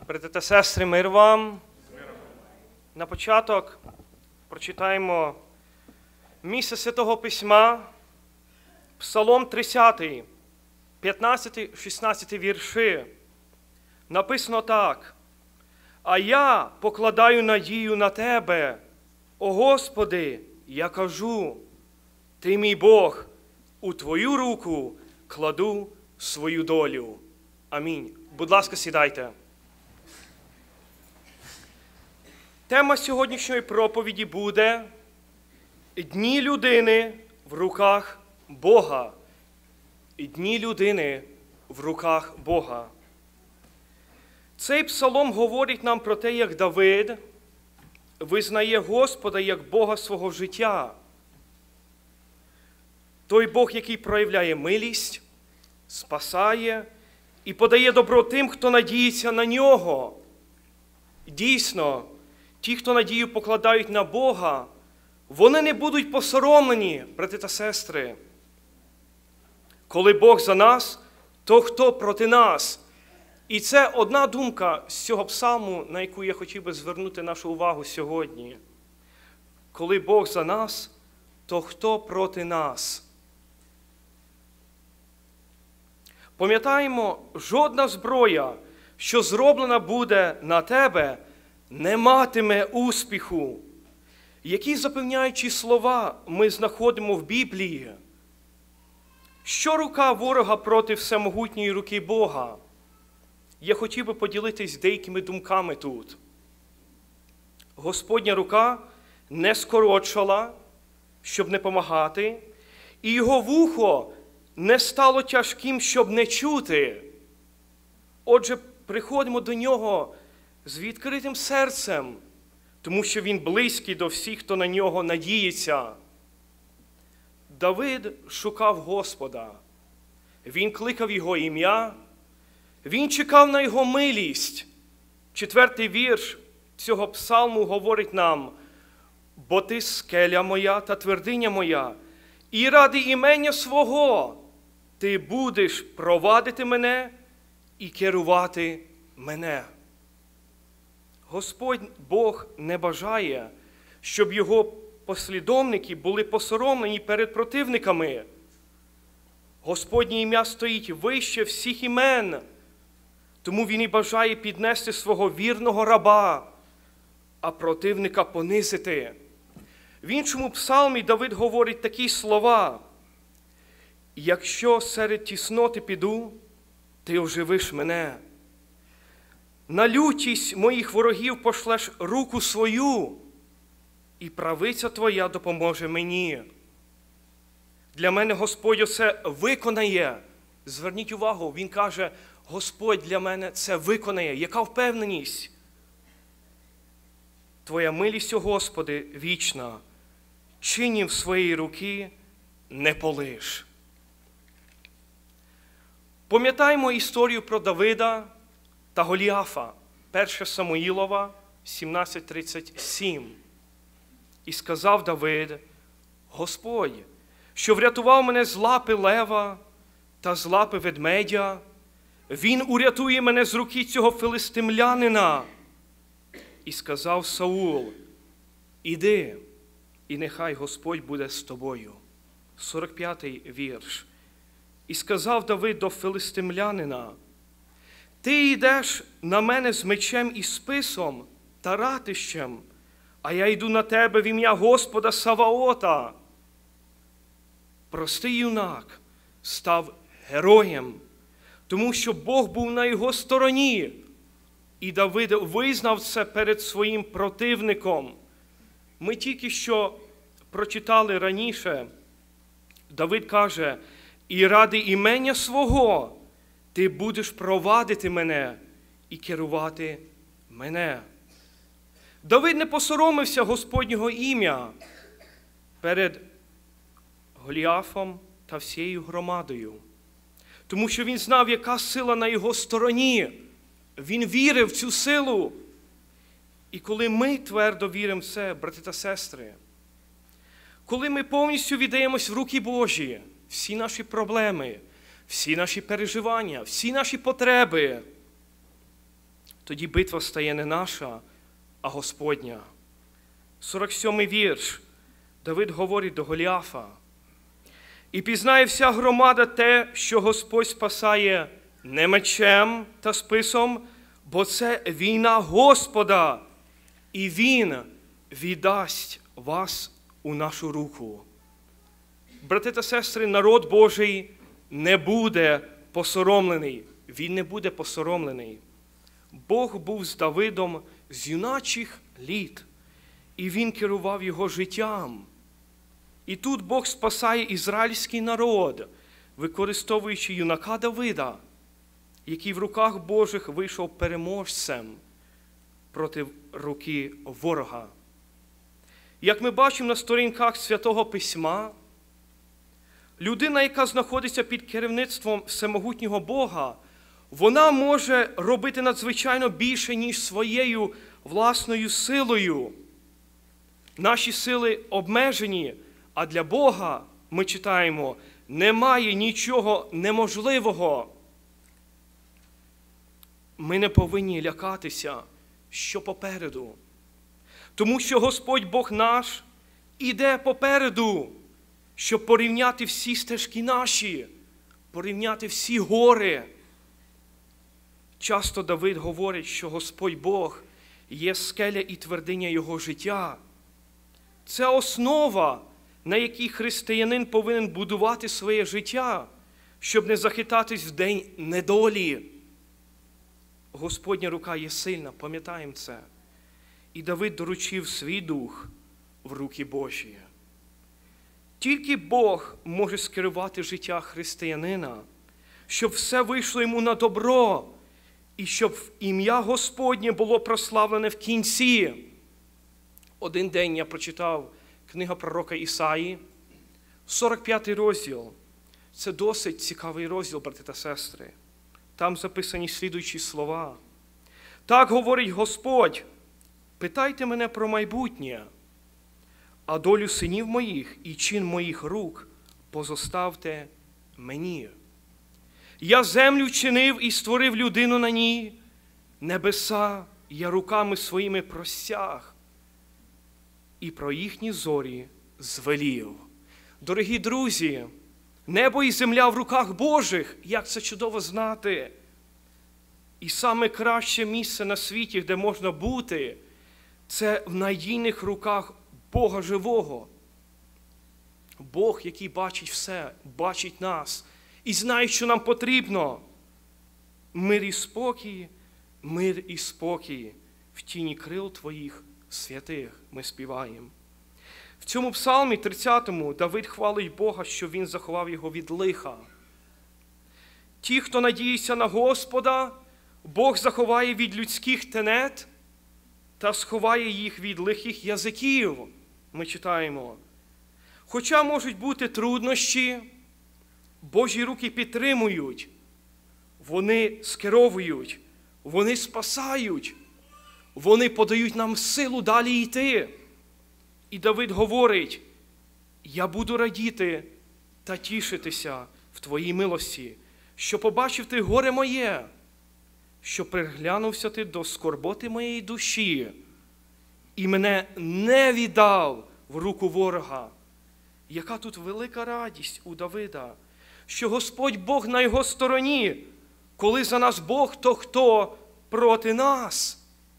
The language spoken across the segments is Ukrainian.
Брати та сестри, мир вам. На початок прочитаємо місце Святого Письма, Псалом 30, 15-16 вірші. Написано так: «А я покладаю надію на Тебе, о Господи, я кажу, Ти мій Бог, у Твою руку кладу свою долю». Амінь. Будь ласка, сідайте. Тема сьогоднішньої проповіді буде «Дні людини в руках Бога». Дні людини в руках Бога. Цей псалом говорить нам про те, як Давид визнає Господа як Бога свого життя. Той Бог, який проявляє милість, спасає і подає добро тим, хто надіється на Нього. Дійсно, ті, хто надію покладають на Бога, вони не будуть посоромлені, брати та сестри. Коли Бог за нас, то хто проти нас? І це одна думка з цього псалму, на яку я хотів би звернути нашу увагу сьогодні. Коли Бог за нас, то хто проти нас? Пам'ятаємо, жодна зброя, що зроблена буде на тебе, не матиме успіху. Які запевняючі слова ми знаходимо в Біблії? Що рука ворога проти всемогутньої руки Бога? Я хотів би поділитись деякими думками тут. Господня рука не скорочила, щоб не помагати, і його вухо не стало тяжким, щоб не чути. Отже, приходимо до нього з відкритим серцем, тому що він близький до всіх, хто на нього надіється. Давид шукав Господа. Він кликав його ім'я, він чекав на його милість. 4-й вірш цього псалму говорить нам: «Бо ти скеля моя та твердиня моя, і ради імення свого ти будеш провадити мене і керувати мене». Господь Бог не бажає, щоб його послідовники були посоромлені перед противниками. Господнє ім'я стоїть вище всіх імен, тому він і бажає піднести свого вірного раба, а противника понизити. В іншому псалмі Давид говорить такі слова: «Якщо серед тісноти піду, ти оживиш мене. На лютість моїх ворогів пошлеш руку свою, і правиця твоя допоможе мені». Для мене Господь це виконає. Зверніть увагу, він каже: Господь для мене це виконає. Яка впевненість? Твоя милість, о Господи, вічна, чинів своєї руки не полиш. Пам'ятаємо історію про Давида та Голіафа, 1 Самуїлова, 17:37. «І сказав Давид: Господь, що врятував мене з лапи лева та з лапи ведмедя, він урятує мене з руки цього филистимлянина. І сказав Саул: іди, і нехай Господь буде з тобою». 45-й вірш. «І сказав Давид до филистимлянина: ти йдеш на мене з мечем і списом та ратищем, а я йду на тебе в ім'я Господа Саваота». Простий юнак став героєм, тому що Бог був на його стороні. І Давид визнав це перед своїм противником. Ми тільки що прочитали раніше, Давид каже: «І ради імення свого ти будеш провадити мене і керувати мене». Давид не посоромився Господнього ім'я перед Голіафом та всією громадою, тому що він знав, яка сила на його стороні. Він вірив в цю силу. І коли ми твердо віримо в це, брати та сестри, коли ми повністю віддаємось в руки Божі, всі наші проблеми, всі наші переживання, всі наші потреби, тоді битва стає не наша, а Господня. 47-й вірш. Давид говорить до Голіафа. «І пізнає вся громада те, що Господь спасає не мечем та списом, бо це війна Господа, і Він віддасть вас у нашу руку». Брати та сестри, народ Божий не буде посоромлений. Він не буде посоромлений. Бог був з Давидом з юначих літ, і Він керував його життям. І тут Бог спасає ізраїльський народ, використовуючи юнака Давида, який в руках Божих вийшов переможцем проти руки ворога. Як ми бачимо на сторінках Святого Письма, людина, яка знаходиться під керівництвом всемогутнього Бога, вона може робити надзвичайно більше, ніж своєю власною силою. Наші сили обмежені, а для Бога, ми читаємо, немає нічого неможливого. Ми не повинні лякатися, що попереду. Тому що Господь Бог наш іде попереду, щоб порівняти всі стежки наші, порівняти всі гори. Часто Давид говорить, що Господь Бог є скеля і твердиня його життя. Це основа, на якій християнин повинен будувати своє життя, щоб не захитатись в день недолі. Господня рука є сильна, пам'ятаємо це. І Давид доручив свій дух в руки Божі. Тільки Бог може скерувати життя християнина, щоб все вийшло йому на добро, і щоб ім'я Господнє було прославлене в кінці. Один день я прочитав книгу пророка Ісаї, 45-й розділ. Це досить цікавий розділ, брати та сестри. Там записані слідуючі слова. «Так говорить Господь, питайте мене про майбутнє, а долю синів моїх і чин моїх рук позоставте мені. Я землю вчинив і створив людину на ній, небеса я руками своїми простяг, і про їхні зорі звелів». Дорогі друзі, небо і земля в руках Божих, як це чудово знати. І саме краще місце на світі, де можна бути, це в надійних руках Бога живого. Бог, який бачить все, бачить нас і знає, що нам потрібно. Мир і спокій в тіні крил Твоїх святих, ми співаємо. В цьому псалмі 30-му Давид хвалить Бога, що Він заховав його від лиха. Ті, хто надіється на Господа, Бог заховає від людських тенет та сховає їх від лихих язиків, ми читаємо. Хоча можуть бути труднощі, Божі руки підтримують, вони скеровують, вони спасають, вони подають нам силу далі йти. І Давид говорить, я буду радіти та тішитися в Твоїй милості, що побачив Ти горе моє, що приглянувся Ти до скорботи моєї душі і мене не віддав в руку ворога. Яка тут велика радість у Давида, що Господь Бог на його стороні, коли за нас Бог, то хто проти нас?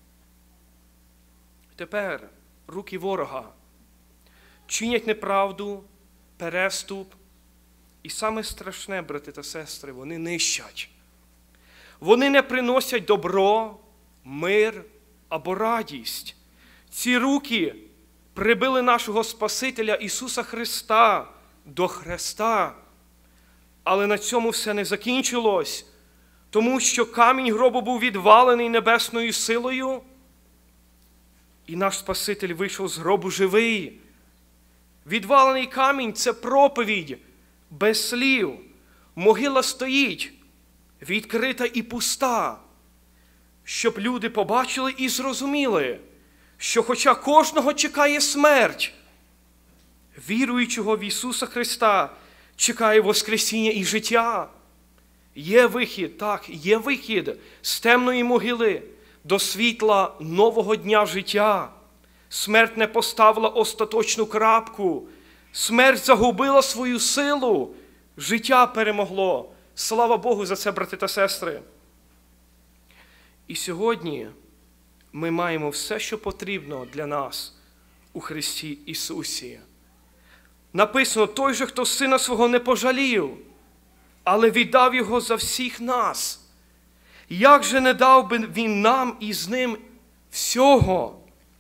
Тепер руки ворога чинять неправду, переступ, і саме страшне, брати та сестри, вони нищать. Вони не приносять добро, мир або радість. Ці руки прибили нашого Спасителя Ісуса Христа до хреста. Але на цьому все не закінчилось, тому що камінь гробу був відвалений небесною силою, і наш Спаситель вийшов з гробу живий. Відвалений камінь – це проповідь без слів. Могила стоїть, відкрита і пуста, щоб люди побачили і зрозуміли, що хоча кожного чекає смерть, віруючого в Ісуса Христа чекає воскресіння і життя. Є вихід, так, є вихід з темної могили, до світла нового дня життя. Смерть не поставила остаточну крапку. Смерть загубила свою силу. Життя перемогло. Слава Богу за це, брати та сестри. І сьогодні ми маємо все, що потрібно для нас у Христі Ісусі. Написано, той же, хто Сина Свого не пожалів, але віддав Його за всіх нас. Як же не дав би Він нам і з Ним всього?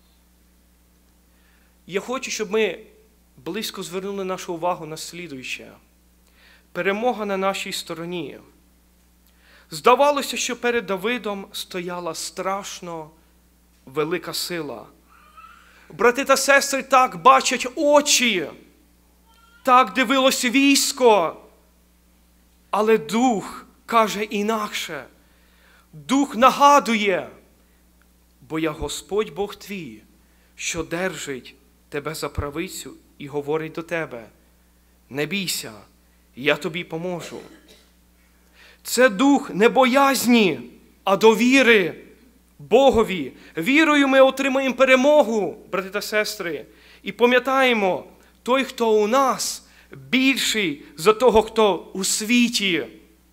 Я хочу, щоб ми близько звернули нашу увагу на слідуюче. Перемога на нашій стороні. Здавалося, що перед Давидом стояла страшно велика сила. Брати та сестри так бачать очі, так дивилось військо, але Дух каже інакше. Дух нагадує, бо я Господь Бог твій, що держить тебе за правицю і говорить до тебе, не бійся, я тобі поможу. Це дух не боязні, а довіри Богові. Вірою ми отримаємо перемогу, брати та сестри. І пам'ятаємо, той, хто у нас, більший за того, хто у світі.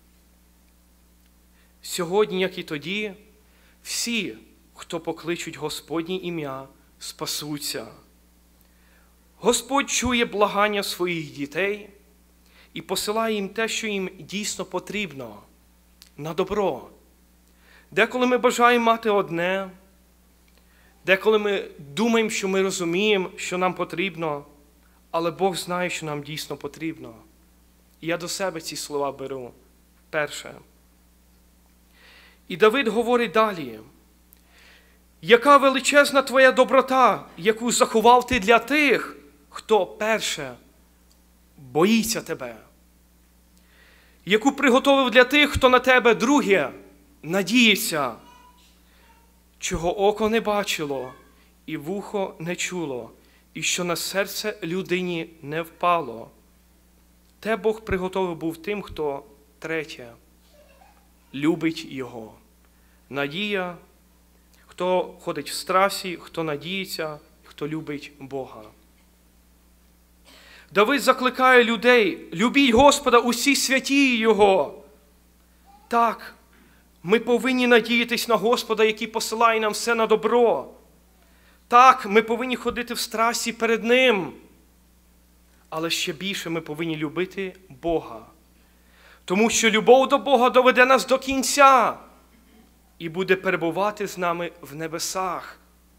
Сьогодні, як і тоді, всі, хто покличуть Господнє ім'я, спасуться. Господь чує благання своїх дітей і посилає їм те, що їм дійсно потрібно, на добро. Деколи ми бажаємо мати одне, деколи ми думаємо, що ми розуміємо, що нам потрібно, але Бог знає, що нам дійсно потрібно. І я до себе ці слова беру. Перше. І Давид говорить далі. Яка величезна твоя доброта, яку заховав ти для тих, хто перше боїться тебе. Яку приготовив для тих, хто на тебе друге надіється, чого око не бачило, і вухо не чуло, і що на серце людині не впало. Те Бог приготовив був тим, хто третє любить Його. Надія, хто ходить в страсі, хто надіється, хто любить Бога. Давид закликає людей, любіть Господа усі святі Його. Так, ми повинні надіятись на Господа, який посилає нам все на добро. Так, ми повинні ходити в страсті перед Ним. Але ще більше ми повинні любити Бога. Тому що любов до Бога доведе нас до кінця і буде перебувати з нами в небесах.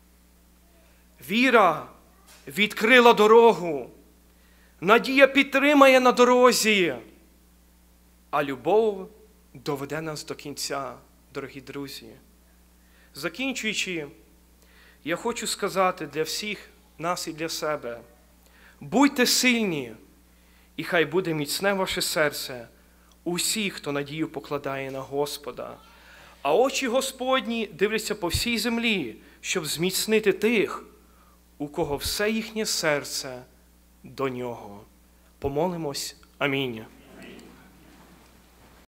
Віра відкрила дорогу. Надія підтримає на дорозі. А любов доведе нас до кінця, дорогі друзі. Закінчуючи, я хочу сказати для всіх нас і для себе. Будьте сильні, і хай буде міцне ваше серце, усі, хто надію покладає на Господа. А очі Господні дивляться по всій землі, щоб зміцнити тих, у кого все їхнє серце до Нього. Помолимось. Амінь.